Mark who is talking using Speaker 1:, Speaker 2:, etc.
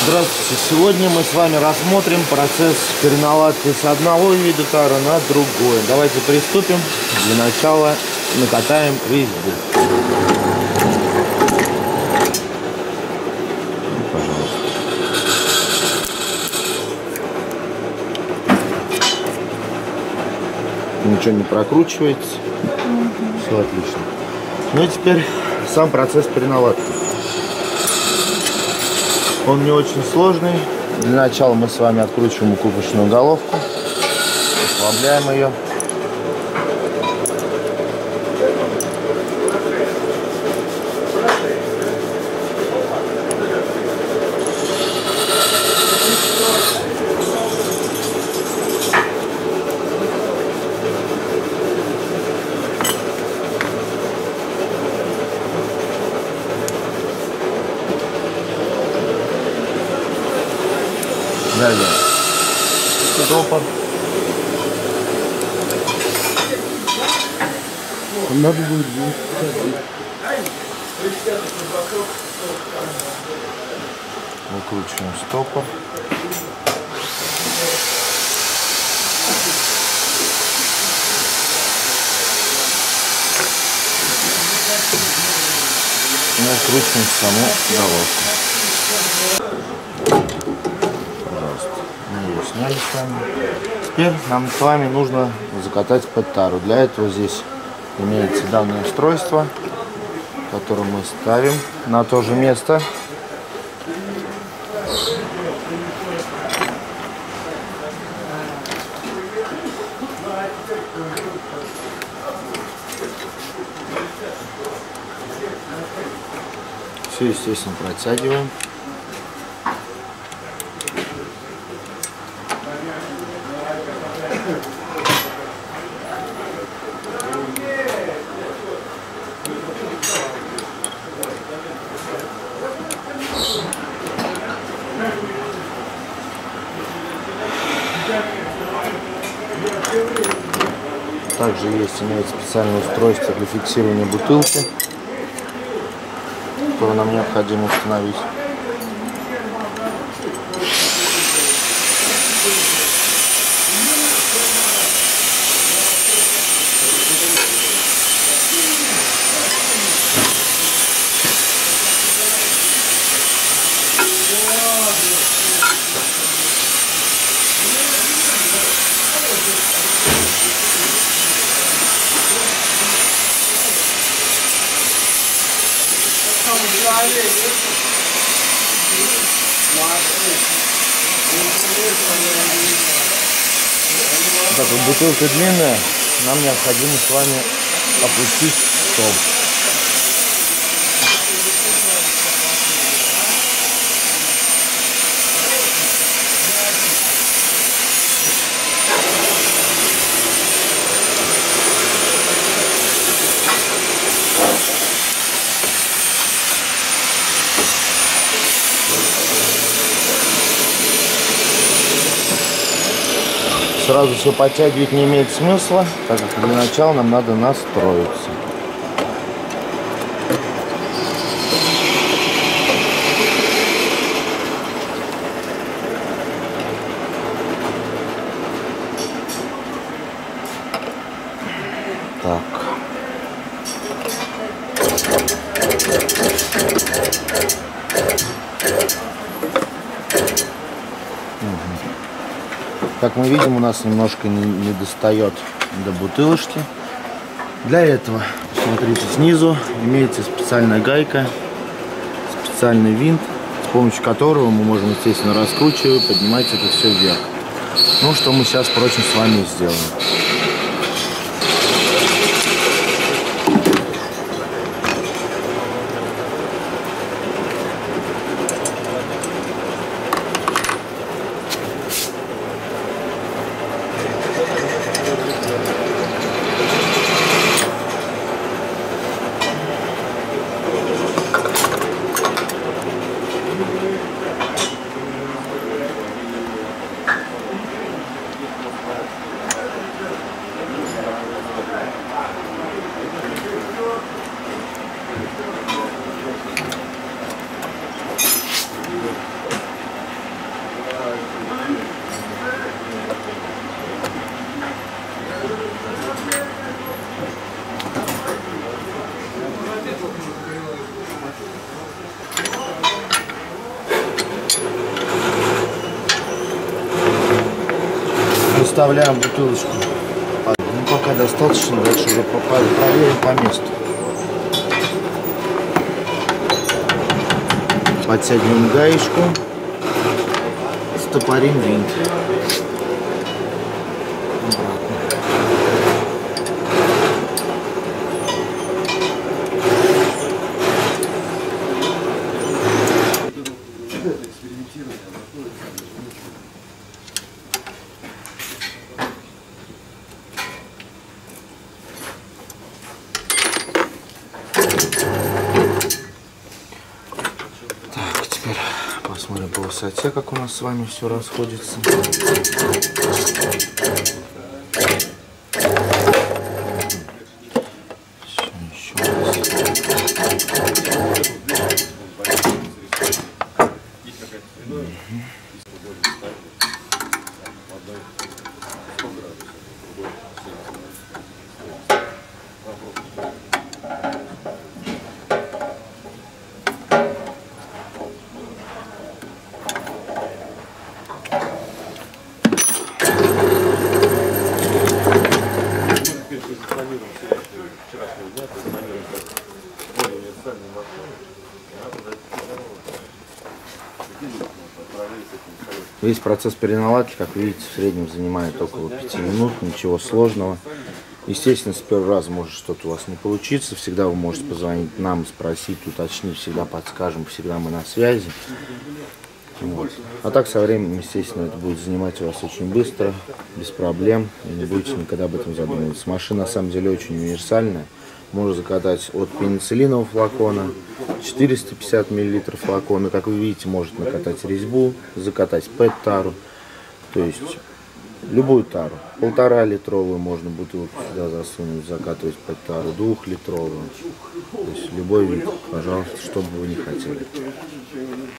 Speaker 1: Здравствуйте! Сегодня мы с вами рассмотрим процесс переналадки с одного вида тара на другой. Давайте приступим. Для начала накатаем резьбу. Пожалуйста. Ничего не прокручивается. Все отлично. Ну и теперь сам процесс переналадки. Он не очень сложный. Для начала мы с вами откручиваем укрупочную головку, ослабляем ее. Далее стопор. Надо будет выкручиваем стопор. И накручиваем саму головку. Сняли с вами. Теперь нам с вами нужно закатать под тару. Для этого здесь имеется данное устройство, которое мы ставим на то же место. Все, естественно, протягиваем. Также имеется специальное устройство для фиксирования бутылки, которое нам необходимо установить. Так как бутылка длинная, нам необходимо с вами опустить стол. Сразу все подтягивать не имеет смысла, так как для начала нам надо настроиться. Так. Как мы видим, у нас немножко не достает до бутылочки. Для этого, смотрите, снизу имеется специальная гайка, специальный винт, с помощью которого мы можем, естественно, раскручивать, поднимать это все вверх. Ну, что мы сейчас, впрочем, с вами сделаем. вставляем бутылочку. Ну, пока достаточно, дальше уже проверим по месту. Подтягиваем гаечку, стопорим винт. Так, теперь посмотрим по высоте, как у нас с вами все расходится. Весь процесс переналадки, как видите, в среднем занимает около 5 минут, ничего сложного. Естественно, с первого раза может что-то у вас не получиться, всегда вы можете позвонить нам, спросить, уточнить, всегда подскажем, всегда мы на связи. Вот. А так со временем, естественно, это будет занимать у вас очень быстро, без проблем, и не будете никогда об этом задумываться. Машина на самом деле очень универсальная. Можно закатать от пенициллинового флакона, 450 мл флакона, как вы видите, может накатать резьбу, закатать ПЭТ-тару, то есть любую тару. 1,5-литровую можно бутылку сюда засунуть, закатывать ПЭТ-тару, 2-литровую, то есть любой вид, пожалуйста, что бы вы ни хотели.